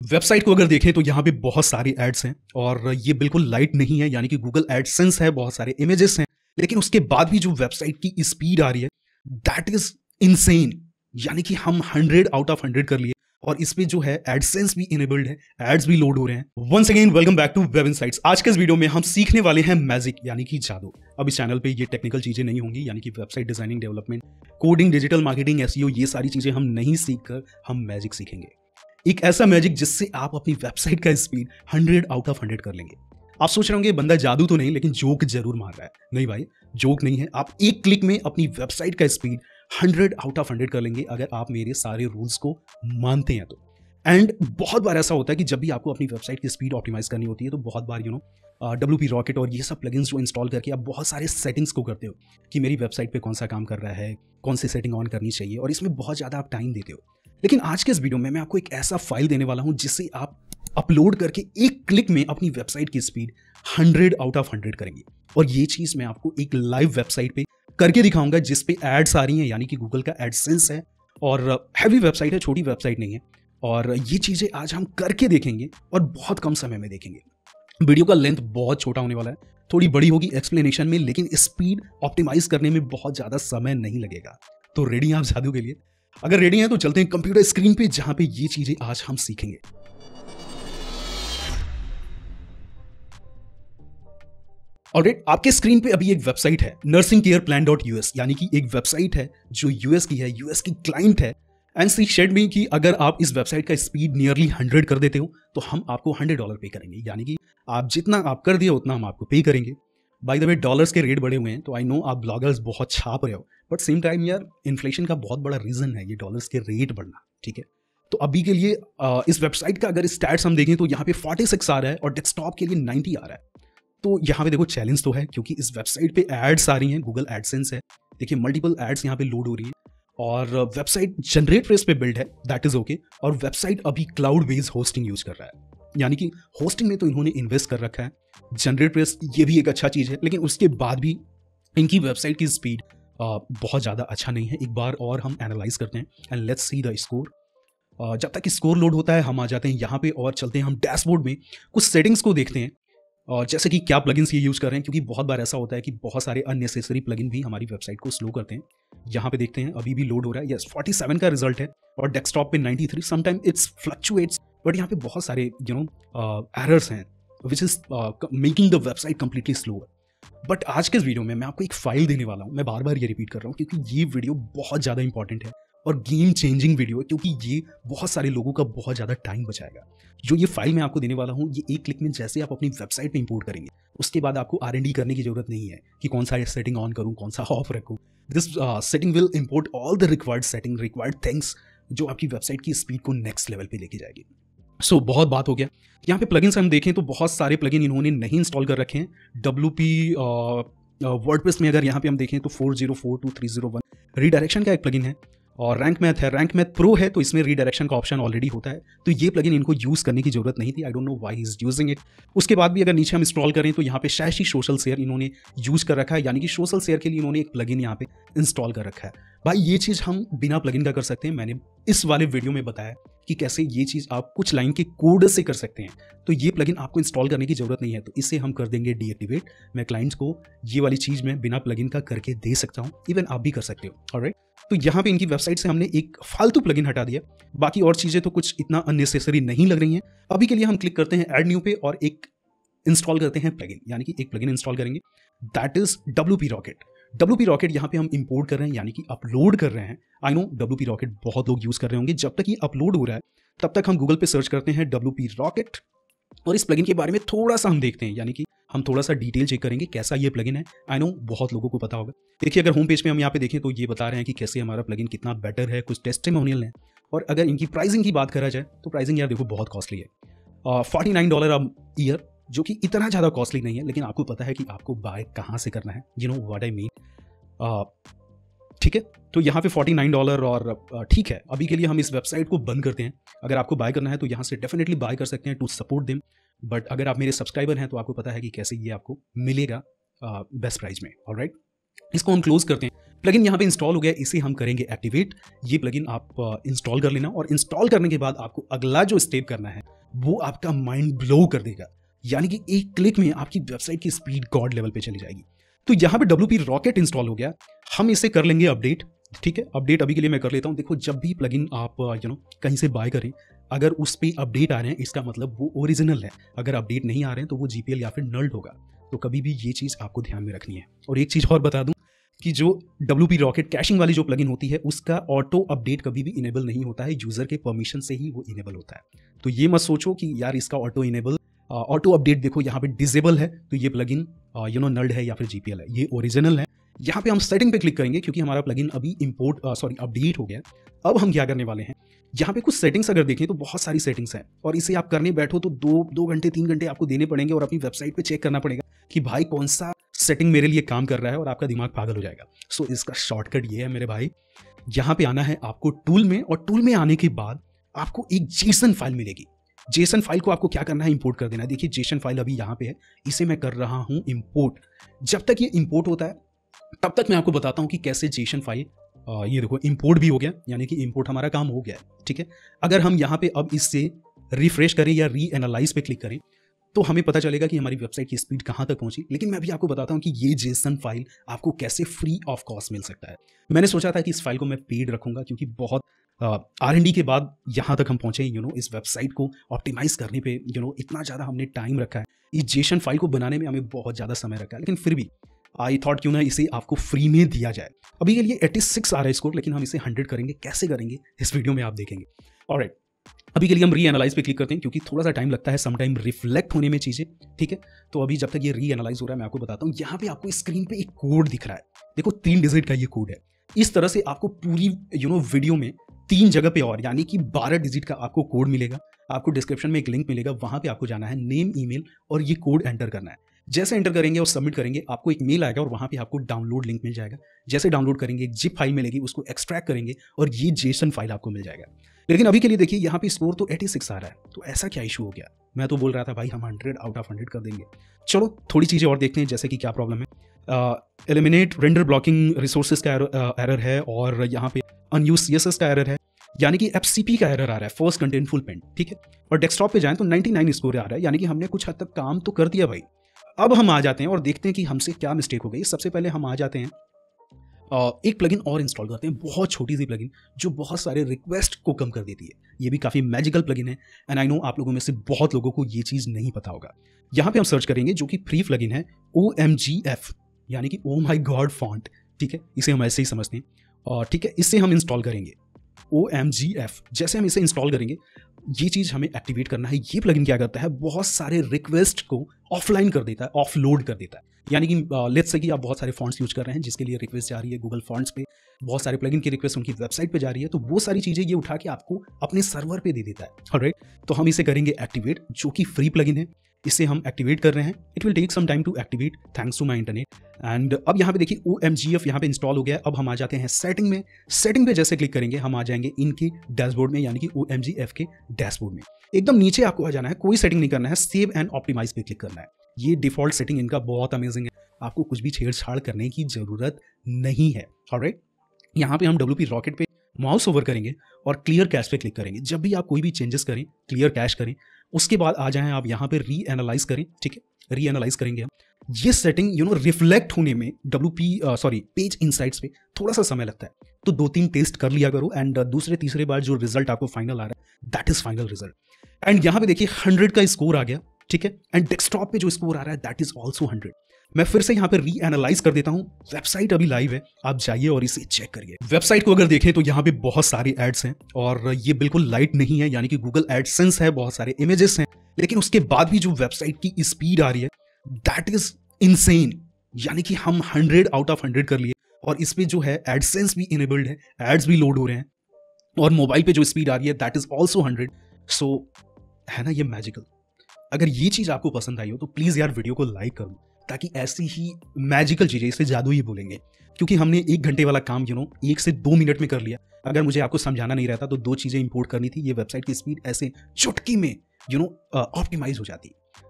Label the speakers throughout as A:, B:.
A: Website को अगर देखें तो यहाँ पे बहुत सारी एड्स हैं और ये बिल्कुल लाइट नहीं है, यानी कि गूगल एडसेंस है, बहुत सारे इमेजेस हैं, लेकिन उसके बाद भी जो वेबसाइट की स्पीड आ रही है दैट इज इनसेन। यानी कि हम 100 आउट ऑफ 100 कर लिए और इसमें जो है एडसेंस भी इनेबल्ड है, एड्स भी लोड हो रहे हैं। Once again welcome back to Web Insights. आज के इस वीडियो में हम सीखने वाले हैं मैजिक, यानी कि जादू। अब इस चैनल पे ये टेक्निकल चीजें नहीं होंगी, यानी कि website designing, development, coding, digital marketing, SEO, ये सारी चीजें हम नहीं सीखकर हम मैजिक सीखेंगे। एक ऐसा मैजिक जिससे आप अपनी वेबसाइट का स्पीड 100 आउट ऑफ 100 कर लेंगे। आप सोच रहे होंगे बंदा जादू तो नहीं, लेकिन जोक जरूर मार रहा है। नहीं भाई, जोक नहीं है। आप एक क्लिक में अपनी वेबसाइट का स्पीड 100 आउट ऑफ 100 कर लेंगे अगर आप मेरे सारे रूल्स को मानते हैं तो। एंड बहुत बार ऐसा होता है कि जब भी आपको अपनी वेबसाइट की स्पीड ऑप्टिमाइज करनी होती है तो बहुत बार WP रॉकेट और ये सब प्लगइन्स जो इंस्टॉल करके आप बहुत सारे सेटिंग्स को करते हो कि मेरी वेबसाइट पे कौन सा काम कर रहा है, कौन सी सेटिंग ऑन करनी चाहिए, और इसमें बहुत ज़्यादा आप टाइम देते हो। लेकिन आज के इस वीडियो में मैं आपको एक ऐसा फाइल देने वाला हूं जिसे आप अपलोड करके एक क्लिक में अपनी वेबसाइट की स्पीड 100 आउट ऑफ 100 करेंगे। और ये चीज़ मैं आपको एक लाइव वेबसाइट पे करके दिखाऊंगा जिस पे एड्स आ रही हैं, यानी कि गूगल का एडसेंस है और हैवी वेबसाइट है, छोटी वेबसाइट नहीं है। और ये चीज़ें आज हम करके देखेंगे और बहुत कम समय में देखेंगे। वीडियो का लेंथ बहुत छोटा होने वाला है, थोड़ी बड़ी होगी एक्सप्लेनेशन में, लेकिन स्पीड ऑप्टिमाइज करने में बहुत ज़्यादा समय नहीं लगेगा। तो रेडी हैं आप जादू के लिए? अगर रेडी हैं तो चलते हैं कंप्यूटर स्क्रीन पे जहां पे ये चीजें आज हम सीखेंगे। ऑलराइट, आपके स्क्रीन पे अभी एक वेबसाइट है nursingcareplan.us, यानी कि एक वेबसाइट है जो यूएस की है, यूएस की क्लाइंट है। एंड सी शेड में कि अगर आप इस वेबसाइट का स्पीड नियरली 100 कर देते हो तो हम आपको $100 पे करेंगे, यानी कि आप जितना आप कर दिए उतना हम आपको पे करेंगे। बाय द वे, डॉलर्स के रेट बढ़े हुए हैं तो आई नो आप ब्लॉगर्स बहुत छाप रहे हो, बट सेम टाइम यार इन्फ्लेशन का बहुत बड़ा रीजन है ये डॉलर्स के रेट बढ़ना। ठीक है, तो अभी के लिए इस वेबसाइट का अगर स्टैट्स हम देखें तो यहाँ पे 46 आ रहा है और डेस्कटॉप के लिए 90 आ रहा है। तो यहाँ पे देखो चैलेंज तो है क्योंकि इस वेबसाइट पे एड्स आ रही हैं, गूगल एडसेंस है। देखिए मल्टीपल एड्स यहाँ पे लोड हो रही है और वेबसाइट जनरेट प्रेस पे बिल्ड है, दैट इज ओके। और वेबसाइट अभी क्लाउड बेस्ड होस्टिंग यूज कर रहा है, यानी कि होस्टिंग में तो इन्होंने इन्वेस्ट कर रखा है। जनरेट प्रेस ये भी एक अच्छा चीज़ है, लेकिन उसके बाद भी इनकी वेबसाइट की स्पीड बहुत ज़्यादा अच्छा नहीं है। एक बार और हम एनालाइज करते हैं and let's see the score. जब तक स्कोर लोड होता है हम आ जाते हैं यहाँ पे और चलते हैं हम डैशबोर्ड में, कुछ सेटिंग्स को देखते हैं और जैसे कि क्या प्लगइन्स ये यूज़ कर रहे हैं, क्योंकि बहुत बार ऐसा होता है कि बहुत सारे अननेसेसरी प्लगइन भी हमारी वेबसाइट को स्लो करते हैं। यहाँ पे देखते हैं अभी भी लोड हो रहा है। यस, 47 का रिजल्ट है और डेस्कटॉप पे 93। समटाइम इट्स फ्लक्चुएट्स, बट यहाँ पे बहुत सारे एरर्स हैं which is making the website completely slow. But आज के इस वीडियो में मैं आपको एक फाइल देने वाला हूँ। मैं बार बार ये रिपीट कर रहा हूँ क्योंकि ये वीडियो बहुत ज़्यादा इंपॉर्टेंट है और गेम चेंजिंग वीडियो है, क्योंकि ये बहुत सारे लोगों का बहुत ज़्यादा टाइम बचाएगा। जो ये फाइल मैं आपको देने वाला हूँ, ये एक क्लिक में जैसे आप अपनी वेबसाइट में इंपोर्ट करेंगे उसके बाद आपको R&D करने की जरूरत नहीं है कि कौन सा सेटिंग ऑन करूँ, कौन सा ऑफ रखूँ। This setting will import all the required setting, required things जो आपकी वेबसाइट की स्पीड को नेक्स्ट लेवल पे लेके जाएगी। सो बहुत बात हो गया। यहाँ पे प्लगइन्स हम देखें तो बहुत सारे प्लगइन इन्होंने नहीं इंस्टॉल कर रखे हैं। WP वर्डप्रेस में अगर यहाँ पे हम देखें तो 4042 रीडायरेक्शन का एक प्लगइन है और रैंक मैथ है। रैंक मैथ प्रो है तो इसमें रीडायरेक्शन का ऑप्शन ऑलरेडी होता है, तो ये प्लगइन इनको यूज़ करने की जरूरत नहीं थी। I don't know why he is using it. उसके बाद भी अगर नीचे हम स्क्रॉल करें तो यहाँ पे शैशी सोशल शेयर इन्होंने यूज़ कर रखा है, यानी कि सोशल शेयर के लिए इन्होंने एक प्लगइन यहाँ पे इंस्टॉल कर रखा है। भाई ये चीज़ हम बिना प्लगइन का कर सकते हैं। मैंने इस वाले वीडियो में बताया कि कैसे ये चीज़ आप कुछ लाइन के कोड से कर सकते हैं, तो ये प्लगइन आपको इंस्टॉल करने की जरूरत नहीं है, तो इसे हम कर देंगे डीएक्टिवेट। मैं क्लाइंट्स को ये वाली चीज़ मैं बिना प्लगइन का करके दे सकता हूँ, इवन आप भी कर सकते हो। ऑलराइट, तो यहाँ पे इनकी वेबसाइट से हमने एक फालतू प्लगइन हटा दिया, बाकी और चीज़ें तो कुछ इतना अननेसेसरी नहीं लग रही हैं। अभी के लिए हम क्लिक करते हैं ऐड न्यू पे और एक इंस्टॉल करते हैं प्लगइन, यानी कि एक प्लगइन इंस्टॉल करेंगे, that is WP rocket. WP rocket यहाँ पे हम इंपोर्ट कर रहे हैं, यानी कि अपलोड कर रहे हैं। आई नो WP रॉकेट बहुत लोग यूज़ कर रहे होंगे। जब तक ये अपलोड हो रहा है तब तक हम गूगल पे सर्च करते हैं WP रॉकेट और इस प्लगइन के बारे में थोड़ा सा हम देखते हैं, यानी कि हम थोड़ा सा डिटेल चेक करेंगे कैसा ये प्लगइन है। आई नो बहुत लोगों को पता होगा। देखिए अगर होम पेज पे हम यहाँ पे देखें तो ये बता रहे हैं कि कैसे हमारा प्लगइन कितना बेटर है, कुछ टेस्टिमोनियल है। और अगर इनकी प्राइसिंग की बात करा जाए तो प्राइसिंग यार देखो बहुत कॉस्टली है, $49 अ ईयर, जो कि इतना ज़्यादा कॉस्टली नहीं है, लेकिन आपको पता है कि आपको बाय कहाँ से करना है। You know what I mean. ठीक है, तो यहाँ पे $49 और ठीक है, अभी के लिए हम इस वेबसाइट को बंद करते हैं। अगर आपको बाय करना है तो यहाँ से डेफिनेटली बाय कर सकते हैं टू सपोर्ट देम, बट अगर आप मेरे सब्सक्राइबर हैं तो आपको पता है कि कैसे ये आपको मिलेगा बेस्ट प्राइस में। ऑलराइट, इसको हम क्लोज करते हैं। प्लगइन यहाँ पे इंस्टॉल हो गया, इसे हम करेंगे एक्टिवेट। ये प्लगइन आप इंस्टॉल कर लेना और इंस्टॉल करने के बाद आपको अगला जो स्टेप करना है वो आपका माइंड ब्लो कर देगा, यानी कि एक क्लिक में आपकी वेबसाइट की स्पीड गॉड लेवल पे चली जाएगी। तो यहाँ पे WP रॉकेट इंस्टॉल हो गया, हम इसे कर लेंगे अपडेट। ठीक है, अपडेट अभी के लिए मैं कर लेता हूँ। देखो, जब भी प्लगइन आप कहीं से बाय करें, अगर उस पर अपडेट आ रहे हैं इसका मतलब वो ओरिजिनल है, अगर अपडेट नहीं आ रहे हैं तो वो GPL या फिर नल्ड होगा। तो कभी भी ये चीज़ आपको ध्यान में रखनी है। और एक चीज़ और बता दूं कि जो WP रॉकेट कैशिंग वाली जो प्लगइन होती है उसका ऑटो अपडेट कभी भी इनेबल नहीं होता है, यूजर के परमिशन से ही वो इनेबल होता है। तो ये मत सोचो कि यार इसका ऑटो अपडेट देखो यहाँ पे डिसेबल है तो ये प्लगइन नल्ड है या फिर GPL है, ये ओरिजिनल है। यहाँ पे हम सेटिंग पे क्लिक करेंगे क्योंकि हमारा प्लगइन अभी अपडेट हो गया। अब हम क्या करने वाले हैं, यहाँ पे कुछ सेटिंग्स अगर देखें तो बहुत सारी सेटिंग्स हैं और इसे आप करने बैठो तो 2 घंटे 3 घंटे आपको देने पड़ेंगे और अपनी वेबसाइट पे चेक करना पड़ेगा कि भाई कौन सा सेटिंग मेरे लिए काम कर रहा है और आपका दिमाग पागल हो जाएगा। सो इसका शॉर्टकट ये है मेरे भाई, यहाँ पे आना है आपको टूल में और टूल में आने के बाद आपको एक जेसन फाइल मिलेगी। जेसन फाइल को आपको क्या करना है, इंपोर्ट कर देना है। देखिए जेसन फाइल अभी यहाँ पे है, इसे मैं कर रहा हूँ इंपोर्ट। जब तक ये इंपोर्ट होता है तब तक मैं आपको बताता हूँ कि कैसे जेसन फाइल, ये देखो इंपोर्ट भी हो गया, यानी कि इंपोर्ट हमारा काम हो गया है। ठीक है, अगर हम यहाँ पे अब इससे रिफ्रेश करें या री एनालाइज पे क्लिक करें तो हमें पता चलेगा कि हमारी वेबसाइट की स्पीड कहाँ तक पहुंची। लेकिन मैं अभी आपको बताता हूँ कि ये जेसन फाइल आपको कैसे फ्री ऑफ कॉस्ट मिल सकता है। मैंने सोचा था कि इस फाइल को मैं पेड रखूंगा क्योंकि बहुत R&D के बाद यहाँ तक हम पहुंचे, इस वेबसाइट को ऑप्टिमाइज करने पे इतना ज़्यादा हमने टाइम रखा है, इस जेसन फाइल को बनाने में हमें बहुत ज़्यादा समय रखा है। लेकिन फिर भी आई थॉट क्यों ना इसे आपको फ्री में दिया जाए। अभी के लिए 86 आ रहा है स्कोर, लेकिन हम इसे 100 करेंगे। कैसे करेंगे इस वीडियो में आप देखेंगे। ऑलराइट, अभी के लिए हम री एनालाइज पे क्लिक करते हैं क्योंकि थोड़ा सा टाइम लगता है समटाइम रिफ्लेक्ट होने में चीज़ें। ठीक है, तो अभी जब तक ये री एनालाइज हो रहा है मैं आपको बताता हूँ। यहाँ पे आपको स्क्रीन पे एक कोड दिख रहा है, देखो 3 डिजिट का ये कोड है। इस तरह से आपको पूरी वीडियो में 3 जगह पे और यानी कि 12 डिजिट का आपको कोड मिलेगा। आपको डिस्क्रिप्शन में एक लिंक मिलेगा, वहां पे आपको जाना है, नेम ईमेल और ये कोड एंटर करना है। जैसे एंटर करेंगे और सबमिट करेंगे आपको एक मेल आएगा और वहां पे आपको डाउनलोड लिंक मिल जाएगा। जैसे डाउनलोड करेंगे एक जिप फाइल मिलेगी, उसको एक्सट्रैक्ट करेंगे और ये जेसन फाइल आपको मिल जाएगा। लेकिन अभी के लिए देखिए यहाँ पे स्कोर तो 86 आ रहा है, तो ऐसा क्या इशू हो गया। मैं तो बोल रहा था भाई हम 100 आउट ऑफ 100 कर देंगे। चलो थोड़ी चीज़ें और देखते हैं, जैसे कि क्या प्रॉब्लम है। एलिमिनेट रेंडर ब्लॉकिंग रिसोर्सेज का एरर है और यहाँ पे अनयूज CSS का एरर है, यानी कि FCP का एरर आ रहा है, फर्स्ट कंटेंट फुल पेंट। ठीक है, और डेस्कटॉप पे जाएं तो 99 स्कोर आ रहा है, यानी कि हमने कुछ हद तक काम तो कर दिया भाई। अब हम आ जाते हैं और देखते हैं कि हमसे क्या मिस्टेक हो गई। सबसे पहले हम आ जाते हैं एक प्लगइन और इंस्टॉल करते हैं, बहुत छोटी सी प्लगइन जो बहुत सारे रिक्वेस्ट को कम कर देती है। ये भी काफ़ी मैजिकल प्लगइन है एंड आई नो आप लोगों में से बहुत लोगों को ये चीज़ नहीं पता होगा। यहाँ पे हम सर्च करेंगे जो कि फ्री प्लगइन है, OMGF, यानी कि ओ माई गॉड फॉन्ट। ठीक है, इसे हम ऐसे ही समझते हैं और ठीक है, इससे हम इंस्टॉल करेंगे OMGF। जैसे हम इसे इंस्टॉल करेंगे ये चीज़ हमें एक्टिवेट करना है। ये प्लगइन क्या करता है, बहुत सारे रिक्वेस्ट को ऑफलाइन कर देता है, ऑफलोड कर देता है। यानी कि लेट्स से कि आप बहुत सारे फॉन्ट्स यूज कर रहे हैं जिसके लिए रिक्वेस्ट जा रही है गूगल फॉन्ट्स पे, बहुत सारे प्लगइन की रिक्वेस्ट उनकी वेबसाइट पे जा रही है, तो वो सारी चीज़ें ये उठा के आपको अपने सर्वर पे दे देता है। ऑलराइट, तो हम इसे करेंगे एक्टिवेट, जो कि फ्री प्लगइन है। इसे हम एक्टिवेट कर रहे हैं। It will take some time to activate thanks to my internet. And अब यहाँ पे देखिए OMGF यहाँ पे इंस्टॉल हो गया है। अब हम आ जाते हैं सेटिंग में। सेटिंग पे जैसे क्लिक करेंगे हम आ जाएंगे इनके डैशबोर्ड में, यानी कि OMGF के डैशबोर्ड में। एकदम नीचे आपको आ जाना है, कोई सेटिंग नहीं करना है, सेव एंड ऑप्टिमाइज पे क्लिक करना है। ये डिफॉल्ट सेटिंग इनका बहुत अमेजिंग है, आपको कुछ भी छेड़छाड़ करने की जरूरत नहीं है। ऑलराइट, यहाँ पे हम WP रॉकेट पे माउस ओवर करेंगे और क्लियर कैश पे क्लिक करेंगे। जब भी आप कोई भी चेंजेस करें, क्लियर कैश करें, उसके बाद आ जाएं आप यहाँ पे री एनालाइज करें। ठीक है, री एनालाइज करेंगे हम। ये सेटिंग रिफ्लेक्ट होने में पेज इनसाइट्स पे थोड़ा सा समय लगता है, तो 2-3 टेस्ट कर लिया करो एंड दूसरे तीसरे बार जो रिजल्ट आपको फाइनल आ रहा है that is final result. And यहाँ पे देखिए 100 का स्कोर आ गया। ठीक है, एंड डेस्कटॉप पे जो स्कोर आ रहा है दैट इज ऑल्सो 100। मैं फिर से यहाँ पे री एनालाइज कर देता हूँ। वेबसाइट अभी लाइव है, आप जाइए और इसे चेक करिए। वेबसाइट को अगर देखें तो यहाँ पे बहुत सारे एड्स हैं और ये बिल्कुल लाइट नहीं है, यानी कि गूगल एडसेंस है, बहुत सारे इमेजेस हैं, लेकिन उसके बाद भी जो वेबसाइट की स्पीड आ रही है दैट इज इनसेन। यानी कि हम 100 आउट ऑफ 100 कर लिए और इसमें जो है एडसेंस भी इनेबल्ड है, एड्स भी लोड हो रहे हैं और मोबाइल पे जो स्पीड आ रही है दैट इज ऑल्सो 100। सो है ना ये मैजिकल। अगर ये चीज आपको पसंद आई हो तो प्लीज यार वीडियो को लाइक करो, ताकि ऐसी ही मैजिकल चीजें, इसे जादू ही बोलेंगे, क्योंकि हमने 1 घंटे वाला काम 1 से 2 मिनट में कर लिया। अगर मुझे आपको समझाना नहीं रहता तो 2 चीजें इंपोर्ट करनी थी, ये वेबसाइट की स्पीड ऐसे चुटकी में ऑप्टिमाइज हो जाती।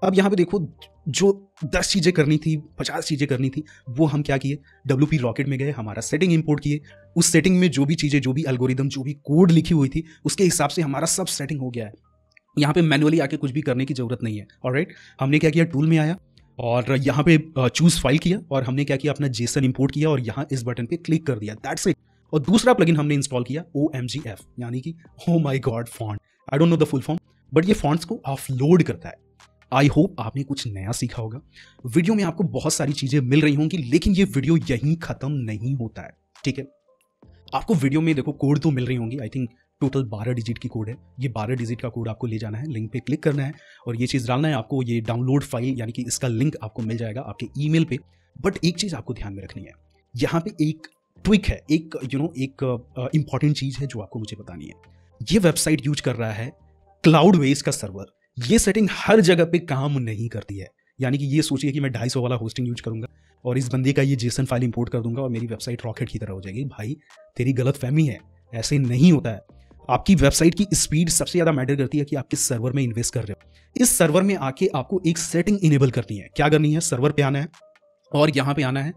A: अब यहाँ पे देखो, जो 10 चीज़ें करनी थी, 50 चीज़ें करनी थी, वो हम क्या किए, WP रॉकेट में गए, हमारा सेटिंग इंपोर्ट किए, उस सेटिंग में जो भी चीज़ें, जो भी एल्गोरिदम, जो भी कोड लिखी हुई थी, उसके हिसाब से हमारा सब सेटिंग हो गया है। यहाँ पे मैनुअली आके कुछ भी करने की जरूरत नहीं है। ऑलराइट, हमने क्या किया, टूल में आया और यहाँ पे चूज फाइल किया और हमने क्या किया, अपना जेसन इंपोर्ट किया और यहाँ इस बटन पे क्लिक कर दिया, दैट्स इट। और दूसरा प्लगइन हमने इंस्टॉल किया OMGF, यानी कि O my God font, I don't know the full form, but ये फॉन्ट्स को ऑफलोड करता है। आई होप आपने कुछ नया सीखा होगा। वीडियो में आपको बहुत सारी चीजें मिल रही होंगी, लेकिन ये वीडियो यहीं खत्म नहीं होता है, ठीक है। आपको वीडियो में देखो कोड तो मिल रही होंगी, आई थिंक टोटल 12 डिजिट की कोड है। ये 12 डिजिट का कोड आपको ले जाना है, लिंक पे क्लिक करना है और ये चीज़ डालना है आपको। ये डाउनलोड फाइल यानी कि इसका लिंक आपको मिल जाएगा आपके ईमेल पे। बट एक चीज़ आपको ध्यान में रखनी है, यहाँ पे एक ट्विक है, एक एक इंपॉर्टेंट चीज़ है जो आपको मुझे बतानी है। ये वेबसाइट यूज कर रहा है क्लाउडवेज का सर्वर। ये सेटिंग हर जगह पे काम नहीं करती है। यानी कि ये सोचिए कि मैं 250 वाला होस्टिंग यूज करूंगा और इस बंदे का ये जेसन फाइल इंपोर्ट कर दूंगा और मेरी वेबसाइट रॉकेट की तरह हो जाएगी। भाई तेरी गलत फहमी है, ऐसे नहीं होता है। आपकी वेबसाइट की स्पीड सबसे ज़्यादा मैटर करती है कि आप किस सर्वर में इन्वेस्ट कर रहे हो। इस सर्वर में आके आपको एक सेटिंग इनेबल करनी है। क्या करनी है, सर्वर पे आना है और यहाँ पे आना है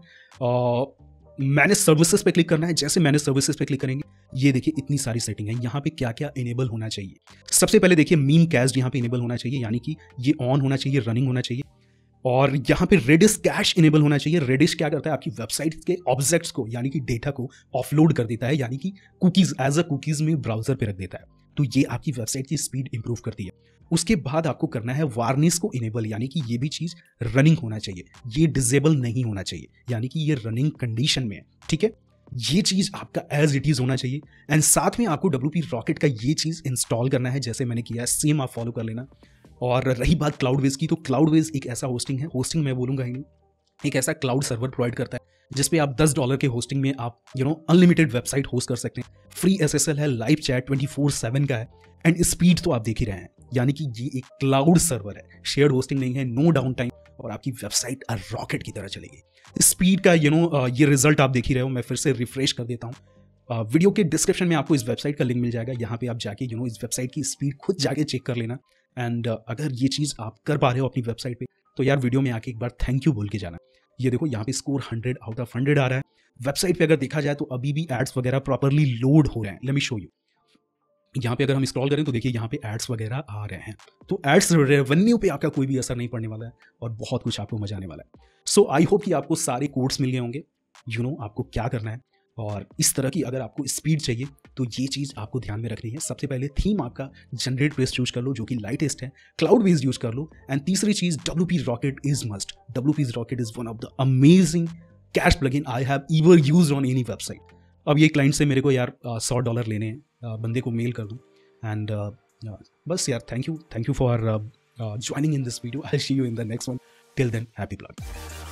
A: मैनेज सर्विसेज पे क्लिक करना है। जैसे मैनेज सर्विसेज पे क्लिक करेंगे, ये देखिए इतनी सारी सेटिंग है। यहाँ पे क्या क्या इनेबल होना चाहिए, सबसे पहले देखिए मीम कैश यहाँ पे इनेबल होना चाहिए, यानी कि ये ऑन होना चाहिए, रनिंग होना चाहिए। और यहाँ पे रेडिस कैश इनेबल होना चाहिए। रेडिस क्या करता है, आपकी वेबसाइट के ऑब्जेक्ट्स को यानी कि डेटा को ऑफलोड कर देता है, यानी कि कुकीज एज अ कुकीज में ब्राउजर पे रख देता है। तो ये आपकी वेबसाइट की स्पीड इंप्रूव करती है। उसके बाद आपको करना है वार्निश को इनेबल, यानी कि ये भी चीज रनिंग होना चाहिए, ये डिसेबल नहीं होना चाहिए, यानी कि ये रनिंग कंडीशन में है, ठीक है। ये चीज आपका एज इट इज होना चाहिए। एंड साथ में आपको WP रॉकेट का ये चीज इंस्टॉल करना है, जैसे मैंने किया है सेम आप फॉलो कर लेना। और रही बात क्लाउडवेज की, तो क्लाउडवेज एक ऐसा होस्टिंग है, होस्टिंग मैं बोलूंगा ही नहीं, एक ऐसा क्लाउड सर्वर प्रोवाइड करता है जिसपे आप $10 के होस्टिंग में आप अनलिमिटेड वेबसाइट होस्ट कर सकते हैं। फ्री SSL है, लाइव चैट 24/7 का है एंड स्पीड तो आप देख ही रहे हैं। यानी कि ये एक क्लाउड सर्वर है, शेयर्ड होस्टिंग नहीं है, नो डाउन टाइम, और आपकी वेबसाइट रॉकेट की तरह चलेगी। स्पीड का ये रिजल्ट आप देख ही रहे हो। मैं फिर से रिफ्रेश कर देता हूँ। वीडियो के डिस्क्रिप्शन में आपको इस वेबसाइट का लिंक मिल जाएगा, यहाँ पे आप जाके इस वेबसाइट की स्पीड खुद जाके चेक कर लेना। एंड अगर ये चीज़ आप कर पा रहे हो अपनी वेबसाइट पे, तो यार वीडियो में आके एक बार थैंक यू बोल के जाना। ये देखो यहाँ पे स्कोर 100 आउट ऑफ 100 आ रहा है। वेबसाइट पे अगर देखा जाए तो अभी भी एड्स वगैरह प्रॉपरली लोड हो रहे हैं। Let me show you. यहाँ पे अगर हम स्क्रॉल करें तो देखिए यहाँ पे एड्स वगैरह आ रहे हैं। तो एड्स रेवेन्यू पे आपका कोई भी असर नहीं पड़ने वाला है और बहुत कुछ आपको मजा आने वाला है। सो आई होप कि आपको सारे कोड्स मिल गए होंगे, आपको क्या करना है। और इस तरह की अगर आपको स्पीड चाहिए तो ये चीज़ आपको ध्यान में रखनी है। सबसे पहले थीम आपका जनरेट बेस्ड यूज कर लो, जो कि लाइटेस्ट है। क्लाउड बेस्ड यूज कर लो। एंड तीसरी चीज़, WP rocket is must. WP rocket is one of the amazing cache plugin I have ever used on any website. अब ये क्लाइंट से मेरे को यार $100 लेने हैं, बंदे को मेल कर दूँ। एंड बस यार, thank you for joining in this video. I see you in the next one. Till then, happy plug.